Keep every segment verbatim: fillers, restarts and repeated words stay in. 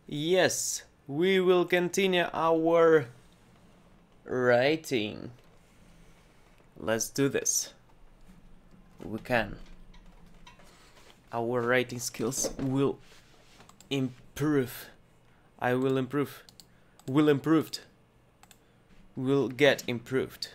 Yes, we will continue our writing. Let's do this. We can. Our writing skills will improve. I will improve. Will improved. Will get improved.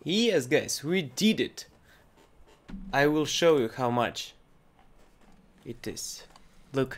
Yes, guys, we did it. I will show you how much it is. Look.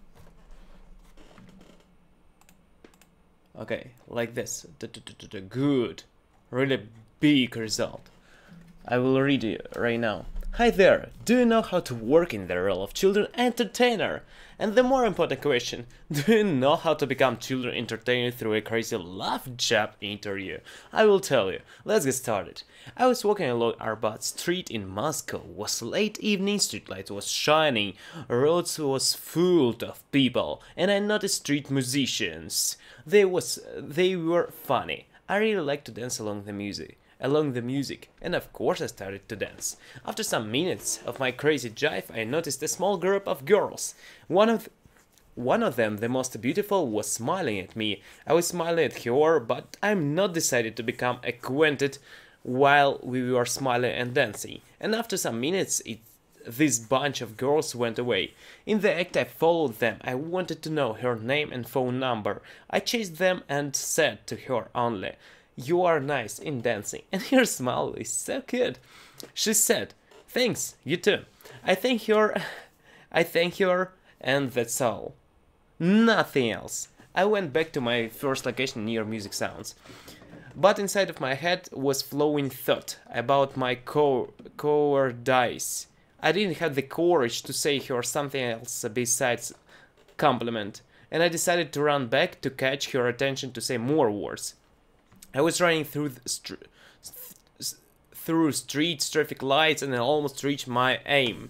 Okay, like this. Good. Really big result. I will read it right now. Hi there, do you know how to work in the role of children entertainer? And the more important question, do you know how to become children entertainer through a crazy laugh job interview? I will tell you. Let's get started. I was walking along Arbat Street in Moscow. It was late evening, streetlight was shining, roads was full of people, and I noticed street musicians. They was they were funny. I really like to dance along the music. along the music, and of course I started to dance. After some minutes of my crazy jive, I noticed a small group of girls. One of one of them, the most beautiful, was smiling at me. I was smiling at her, but I'm not decided to become acquainted while we were smiling and dancing. And after some minutes, it this bunch of girls went away. In the act I followed them. I wanted to know her name and phone number. I chased them and said to her only, "You are nice in dancing, and your smile is so good." She said, "Thanks, you too." I thank her, I thank her, and that's all. Nothing else. I went back to my first location near music sounds. But inside of my head was flowing thought about my co cowardice. I didn't have the courage to say her something else besides compliment, and I decided to run back to catch her attention to say more words. I was running through the str through streets, traffic lights, and I almost reached my aim.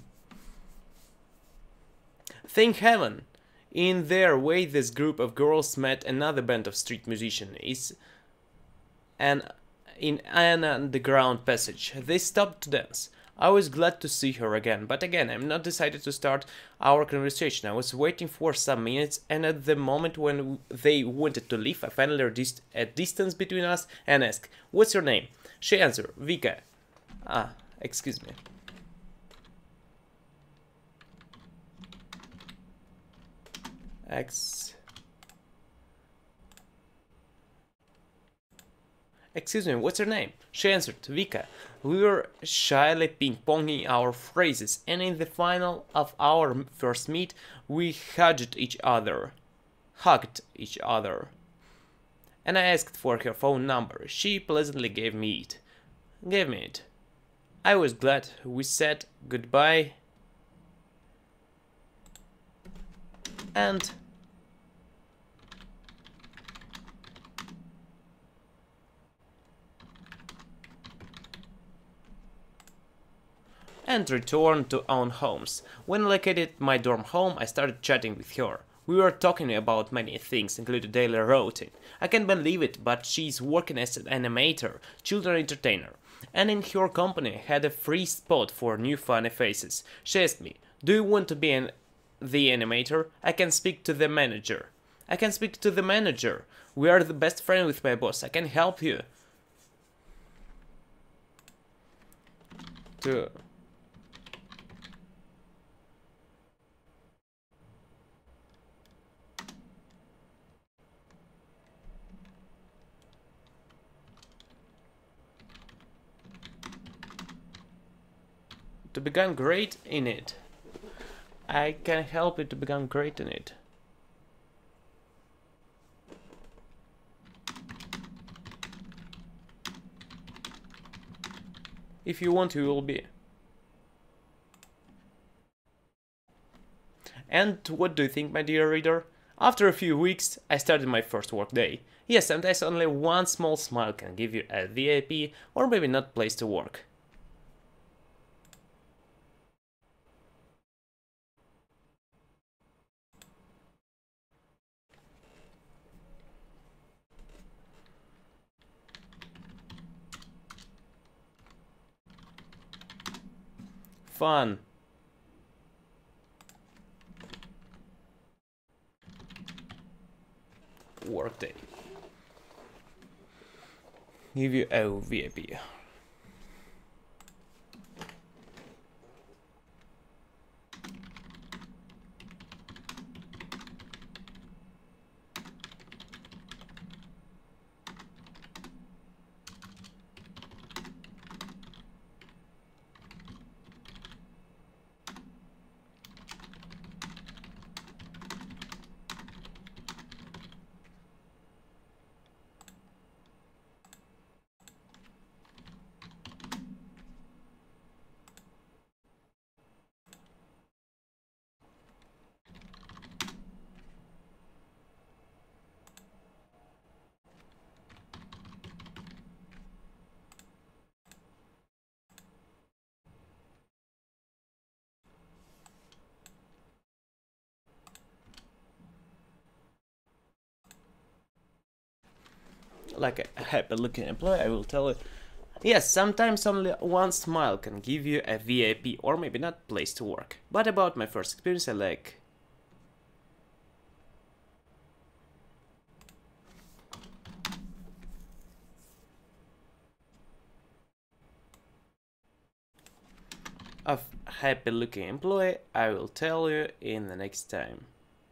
Thank heaven! In their way, this group of girls met another band of street musicians and in an underground passage. They stopped to dance. I was glad to see her again, but again I'm not decided to start our conversation. I was waiting for some minutes, and at the moment when they wanted to leave, I finally reduced a distance between us and asked, "What's your name?" She answered, "Vika." Ah, excuse me. X. Excuse me, what's your name? She answered, "Vika." We were shyly ping-ponging our phrases, and in the final of our first meet, we hugged each other. Hugged each other. And I asked for her phone number. She pleasantly gave me it. Gave me it. I was glad. We said goodbye. And and returned to own homes. When located at my dorm home, I started chatting with her. We were talking about many things, including daily routine. I can't believe it, but she's working as an animator, children entertainer, and in her company had a free spot for new funny faces. She asked me, "Do you want to be an the animator? I can speak to the manager." I can speak to the manager. We are the best friend with my boss. I can help you. To to become great in it. I can help you to become great in it. If you want, you will be. And what do you think, my dear reader? After a few weeks, I started my first work day. Yes, sometimes only one small smile can give you a V I P or maybe not place to work. Fun. Workday. Give you a V I P. like a happy looking employee, I will tell you, yes, sometimes only one smile can give you a V I P or maybe not place to work. But about my first experience, I like a happy looking employee, I will tell you in the next time.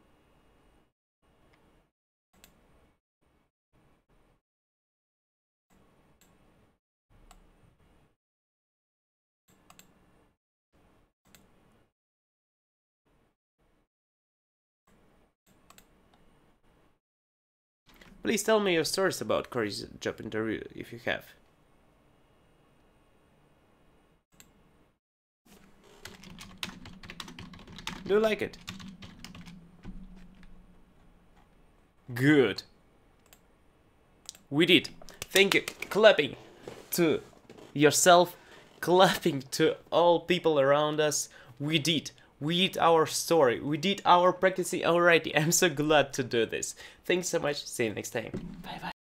Please tell me your stories about crazy job interview if you have. Do you like it? Good. We did. Thank you. Clapping to yourself, clapping to all people around us. We did. We did our story. We did our practicing already. I'm so glad to do this. Thanks so much. See you next time. Bye bye.